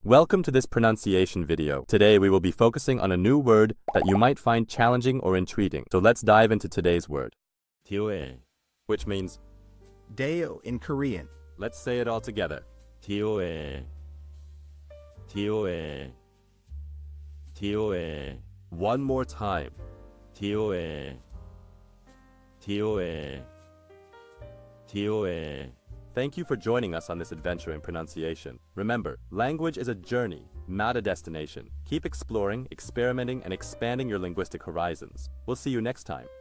Welcome to this pronunciation video. Today we will be focusing on a new word that you might find challenging or intriguing. So let's dive into today's word. Deo에, which means Deo in Korean. Let's say it all together. Deo에, Deo에, Deo에. One more time. Deo에, Deo에, Deo에. Thank you for joining us on this adventure in pronunciation. Remember, language is a journey, not a destination. Keep exploring, experimenting, and expanding your linguistic horizons. We'll see you next time.